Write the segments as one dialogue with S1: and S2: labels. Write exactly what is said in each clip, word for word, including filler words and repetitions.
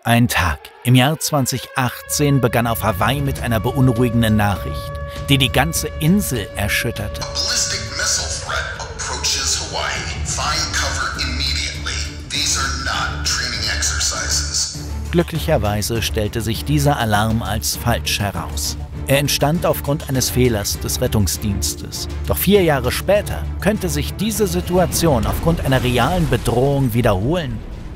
S1: Ein Tag im Jahr zweitausendachtzehn begann auf Hawaii mit einer beunruhigenden Nachricht, die die ganze Insel erschütterte.
S2: Ballistic missile threat approaches Hawaii. Find cover immediately. These are not training exercises.
S1: Glücklicherweise stellte sich dieser Alarm als falsch heraus. Er entstand aufgrund eines Fehlers des Rettungsdienstes. Doch vier Jahre später könnte sich diese Situation aufgrund einer realen Bedrohung wiederholen.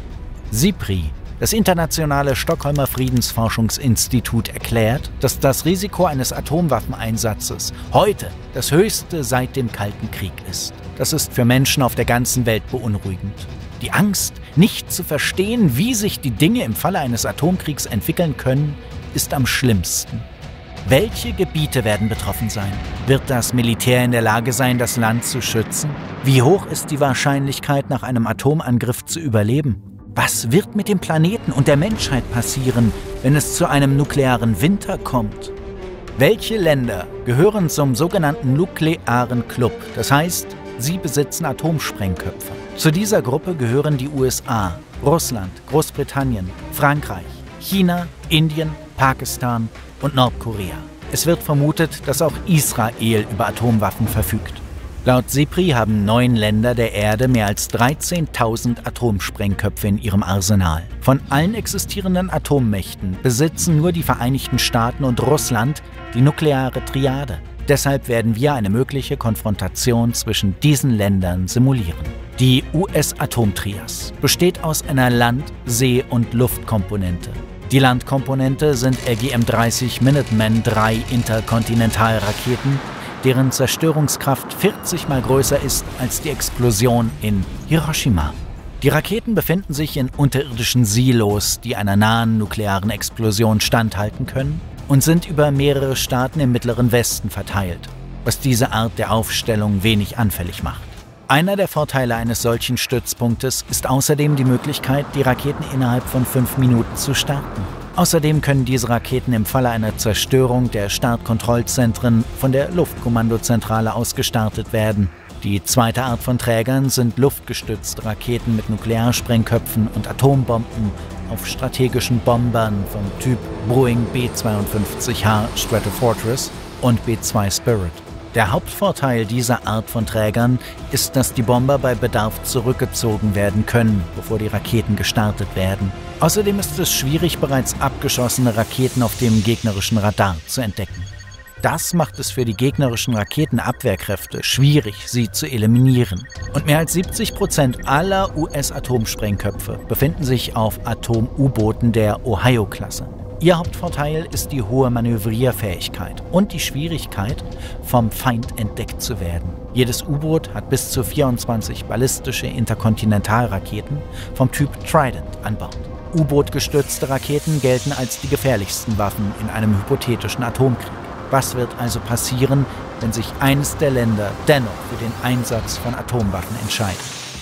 S1: SIPRI, das internationale Stockholmer Friedensforschungsinstitut, erklärt, dass das Risiko eines Atomwaffeneinsatzes heute das höchste seit dem Kalten Krieg ist. Das ist für Menschen auf der ganzen Welt beunruhigend. Die Angst, nicht zu verstehen, wie sich die Dinge im Falle eines Atomkriegs entwickeln können, ist am schlimmsten. Welche Gebiete werden betroffen sein? Wird das Militär in der Lage sein, das Land zu schützen? Wie hoch ist die Wahrscheinlichkeit, nach einem Atomangriff zu überleben? Was wird mit dem Planeten und der Menschheit passieren, wenn es zu einem nuklearen Winter kommt? Welche Länder gehören zum sogenannten nuklearen Club? Das heißt, sie besitzen Atomsprengköpfe. Zu dieser Gruppe gehören die U S A, Russland, Großbritannien, Frankreich, China, Indien, Pakistan und Nordkorea. Es wird vermutet, dass auch Israel über Atomwaffen verfügt. Laut SIPRI haben neun Länder der Erde mehr als dreizehntausend Atomsprengköpfe in ihrem Arsenal. Von allen existierenden Atommächten besitzen nur die Vereinigten Staaten und Russland die nukleare Triade. Deshalb werden wir eine mögliche Konfrontation zwischen diesen Ländern simulieren. Die U S-Atomtrias besteht aus einer Land-, See- und Luftkomponente. Die Landkomponente sind R G M dreißig Minuteman drei Interkontinentalraketen, deren Zerstörungskraft vierzig Mal größer ist als die Explosion in Hiroshima. Die Raketen befinden sich in unterirdischen Silos, die einer nahen nuklearen Explosion standhalten können, und sind über mehrere Staaten im Mittleren Westen verteilt, was diese Art der Aufstellung wenig anfällig macht. Einer der Vorteile eines solchen Stützpunktes ist außerdem die Möglichkeit, die Raketen innerhalb von fünf Minuten zu starten. Außerdem können diese Raketen im Falle einer Zerstörung der Startkontrollzentren von der Luftkommandozentrale aus gestartet werden. Die zweite Art von Trägern sind luftgestützte Raketen mit Nuklearsprengköpfen und Atombomben auf strategischen Bombern vom Typ Boeing B zweiundfünfzig H Stratofortress und B zwei Spirit. Der Hauptvorteil dieser Art von Trägern ist, dass die Bomber bei Bedarf zurückgezogen werden können, bevor die Raketen gestartet werden. Außerdem ist es schwierig, bereits abgeschossene Raketen auf dem gegnerischen Radar zu entdecken. Das macht es für die gegnerischen Raketenabwehrkräfte schwierig, sie zu eliminieren. Und mehr als siebzig Prozent aller U S-Atomsprengköpfe befinden sich auf Atom-U-Booten der Ohio-Klasse. Ihr Hauptvorteil ist die hohe Manövrierfähigkeit und die Schwierigkeit, vom Feind entdeckt zu werden. Jedes U-Boot hat bis zu vierundzwanzig ballistische Interkontinentalraketen vom Typ Trident an Bord. U-Boot-gestützte Raketen gelten als die gefährlichsten Waffen in einem hypothetischen Atomkrieg. Was wird also passieren, wenn sich eines der Länder dennoch für den Einsatz von Atomwaffen entscheidet?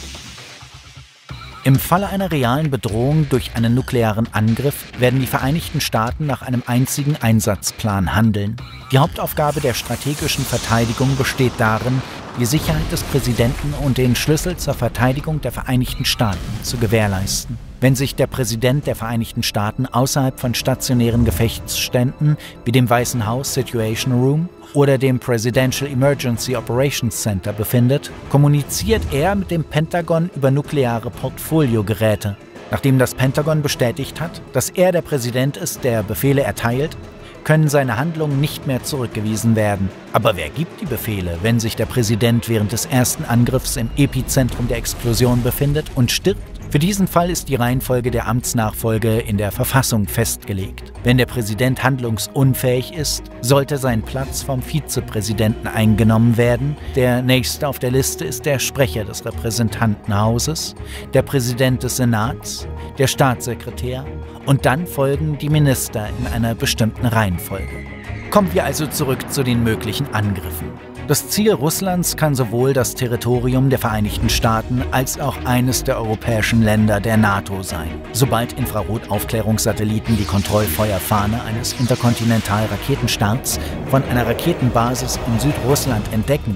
S1: Im Falle einer realen Bedrohung durch einen nuklearen Angriff werden die Vereinigten Staaten nach einem einzigen Einsatzplan handeln. Die Hauptaufgabe der strategischen Verteidigung besteht darin, die Sicherheit des Präsidenten und den Schlüssel zur Verteidigung der Vereinigten Staaten zu gewährleisten. Wenn sich der Präsident der Vereinigten Staaten außerhalb von stationären Gefechtsständen wie dem Weißen Haus Situation Room oder dem Presidential Emergency Operations Center befindet, kommuniziert er mit dem Pentagon über nukleare Portfoliogeräte. Nachdem das Pentagon bestätigt hat, dass er der Präsident ist, der Befehle erteilt, können seine Handlungen nicht mehr zurückgewiesen werden. Aber wer gibt die Befehle, wenn sich der Präsident während des ersten Angriffs im Epizentrum der Explosion befindet und stirbt? Für diesen Fall ist die Reihenfolge der Amtsnachfolge in der Verfassung festgelegt. Wenn der Präsident handlungsunfähig ist, sollte sein Platz vom Vizepräsidenten eingenommen werden. Der nächste auf der Liste ist der Sprecher des Repräsentantenhauses, der Präsident des Senats, der Staatssekretär und dann folgen die Minister in einer bestimmten Reihenfolge. Kommen wir also zurück zu den möglichen Angriffen. Das Ziel Russlands kann sowohl das Territorium der Vereinigten Staaten als auch eines der europäischen Länder der NATO sein. Sobald Infrarotaufklärungssatelliten die Kontrollfeuerfahne eines Interkontinentalraketenstarts von einer Raketenbasis in Südrussland entdecken,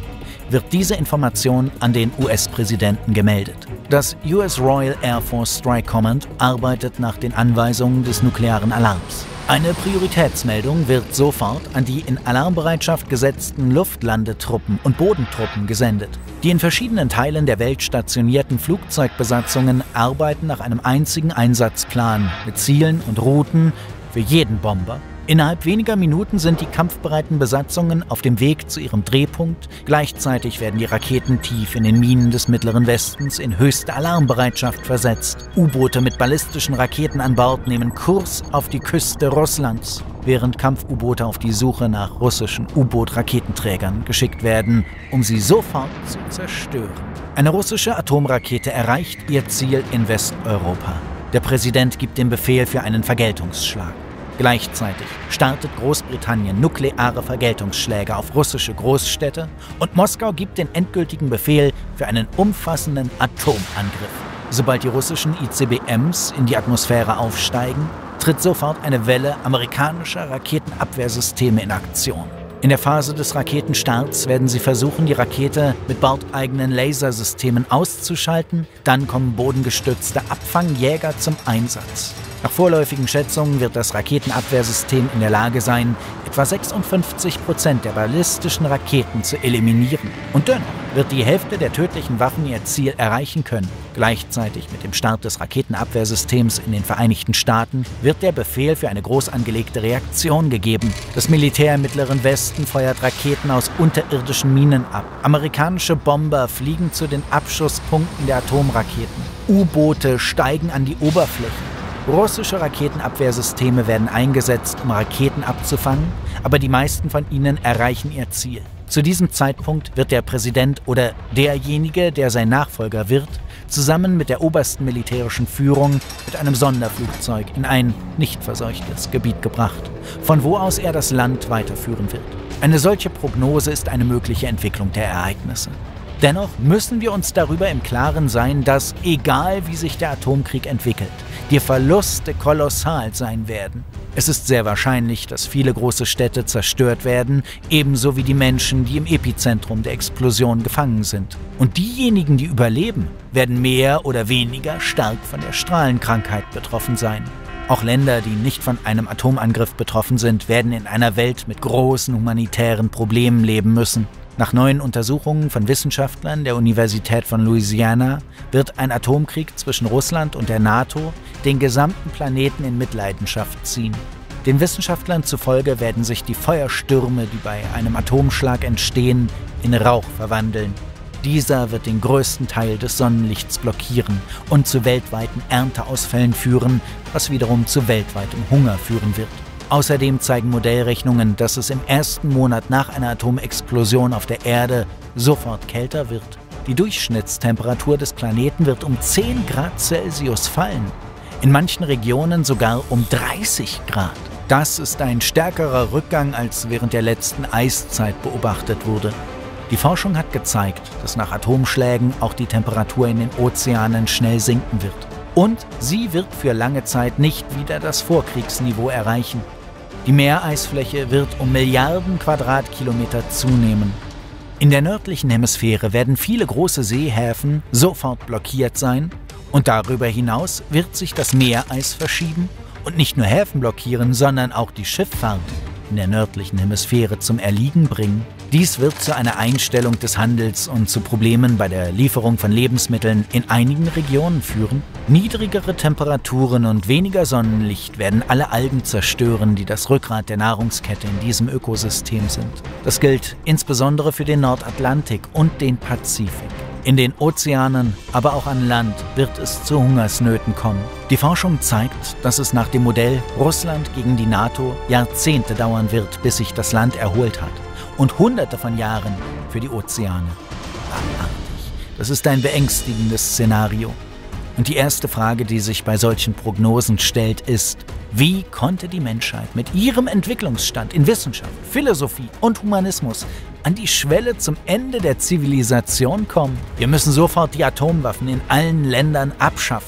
S1: wird diese Information an den U S-Präsidenten gemeldet. Das U S Royal Air Force Strike Command arbeitet nach den Anweisungen des nuklearen Alarms. Eine Prioritätsmeldung wird sofort an die in Alarmbereitschaft gesetzten Luftlandetruppen und Bodentruppen gesendet. Die in verschiedenen Teilen der Welt stationierten Flugzeugbesatzungen arbeiten nach einem einzigen Einsatzplan mit Zielen und Routen für jeden Bomber. Innerhalb weniger Minuten sind die kampfbereiten Besatzungen auf dem Weg zu ihrem Drehpunkt. Gleichzeitig werden die Raketen tief in den Minen des Mittleren Westens in höchste Alarmbereitschaft versetzt. U-Boote mit ballistischen Raketen an Bord nehmen Kurs auf die Küste Russlands, während Kampf-U-Boote auf die Suche nach russischen U-Boot-Raketenträgern geschickt werden, um sie sofort zu zerstören. Eine russische Atomrakete erreicht ihr Ziel in Westeuropa. Der Präsident gibt den Befehl für einen Vergeltungsschlag. Gleichzeitig startet Großbritannien nukleare Vergeltungsschläge auf russische Großstädte und Moskau gibt den endgültigen Befehl für einen umfassenden Atomangriff. Sobald die russischen I C B Ms in die Atmosphäre aufsteigen, tritt sofort eine Welle amerikanischer Raketenabwehrsysteme in Aktion. In der Phase des Raketenstarts werden sie versuchen, die Rakete mit bordeigenen Lasersystemen auszuschalten. Dann kommen bodengestützte Abfangjäger zum Einsatz. Nach vorläufigen Schätzungen wird das Raketenabwehrsystem in der Lage sein, etwa sechsundfünfzig Prozent der ballistischen Raketen zu eliminieren. Und dennoch wird die Hälfte der tödlichen Waffen ihr Ziel erreichen können. Gleichzeitig mit dem Start des Raketenabwehrsystems in den Vereinigten Staaten wird der Befehl für eine groß angelegte Reaktion gegeben. Das Militär im Mittleren Westen feuert Raketen aus unterirdischen Minen ab. Amerikanische Bomber fliegen zu den Abschusspunkten der Atomraketen. U-Boote steigen an die Oberfläche. Russische Raketenabwehrsysteme werden eingesetzt, um Raketen abzufangen, aber die meisten von ihnen erreichen ihr Ziel. Zu diesem Zeitpunkt wird der Präsident oder derjenige, der sein Nachfolger wird, zusammen mit der obersten militärischen Führung mit einem Sonderflugzeug in ein nicht verseuchtes Gebiet gebracht, von wo aus er das Land weiterführen wird. Eine solche Prognose ist eine mögliche Entwicklung der Ereignisse. Dennoch müssen wir uns darüber im Klaren sein, dass, egal wie sich der Atomkrieg entwickelt, die Verluste kolossal sein werden. Es ist sehr wahrscheinlich, dass viele große Städte zerstört werden, ebenso wie die Menschen, die im Epizentrum der Explosion gefangen sind. Und diejenigen, die überleben, werden mehr oder weniger stark von der Strahlenkrankheit betroffen sein. Auch Länder, die nicht von einem Atomangriff betroffen sind, werden in einer Welt mit großen humanitären Problemen leben müssen. Nach neuen Untersuchungen von Wissenschaftlern der Universität von Louisiana wird ein Atomkrieg zwischen Russland und der NATO den gesamten Planeten in Mitleidenschaft ziehen. Den Wissenschaftlern zufolge werden sich die Feuerstürme, die bei einem Atomschlag entstehen, in Rauch verwandeln. Dieser wird den größten Teil des Sonnenlichts blockieren und zu weltweiten Ernteausfällen führen, was wiederum zu weltweitem Hunger führen wird. Außerdem zeigen Modellrechnungen, dass es im ersten Monat nach einer Atomexplosion auf der Erde sofort kälter wird. Die Durchschnittstemperatur des Planeten wird um zehn Grad Celsius fallen, in manchen Regionen sogar um dreißig Grad. Das ist ein stärkerer Rückgang, als während der letzten Eiszeit beobachtet wurde. Die Forschung hat gezeigt, dass nach Atomschlägen auch die Temperatur in den Ozeanen schnell sinken wird. Und sie wird für lange Zeit nicht wieder das Vorkriegsniveau erreichen. Die Meereisfläche wird um Milliarden Quadratkilometer zunehmen. In der nördlichen Hemisphäre werden viele große Seehäfen sofort blockiert sein und darüber hinaus wird sich das Meereis verschieben und nicht nur Häfen blockieren, sondern auch die Schifffahrt in der nördlichen Hemisphäre zum Erliegen bringen. Dies wird zu einer Einstellung des Handels und zu Problemen bei der Lieferung von Lebensmitteln in einigen Regionen führen. Niedrigere Temperaturen und weniger Sonnenlicht werden alle Algen zerstören, die das Rückgrat der Nahrungskette in diesem Ökosystem sind. Das gilt insbesondere für den Nordatlantik und den Pazifik. In den Ozeanen, aber auch an Land wird es zu Hungersnöten kommen. Die Forschung zeigt, dass es nach dem Modell Russland gegen die NATO Jahrzehnte dauern wird, bis sich das Land erholt hat. Und Hunderte von Jahren für die Ozeane. Abartig. Das ist ein beängstigendes Szenario. Und die erste Frage, die sich bei solchen Prognosen stellt, ist: Wie konnte die Menschheit mit ihrem Entwicklungsstand in Wissenschaft, Philosophie und Humanismus an die Schwelle zum Ende der Zivilisation kommen? Wir müssen sofort die Atomwaffen in allen Ländern abschaffen.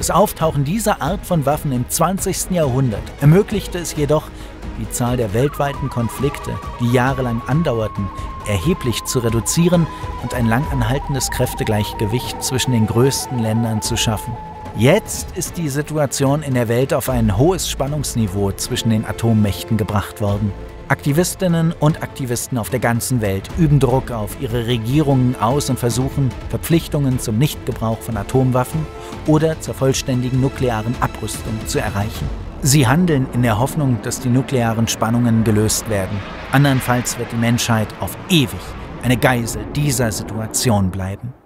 S1: Das Auftauchen dieser Art von Waffen im zwanzigsten Jahrhundert ermöglichte es jedoch, die Zahl der weltweiten Konflikte, die jahrelang andauerten, erheblich zu reduzieren und ein langanhaltendes Kräftegleichgewicht zwischen den größten Ländern zu schaffen. Jetzt ist die Situation in der Welt auf ein hohes Spannungsniveau zwischen den Atommächten gebracht worden. Aktivistinnen und Aktivisten auf der ganzen Welt üben Druck auf ihre Regierungen aus und versuchen, Verpflichtungen zum Nichtgebrauch von Atomwaffen oder zur vollständigen nuklearen Abrüstung zu erreichen. Sie handeln in der Hoffnung, dass die nuklearen Spannungen gelöst werden. Andernfalls wird die Menschheit auf ewig eine Geisel dieser Situation bleiben.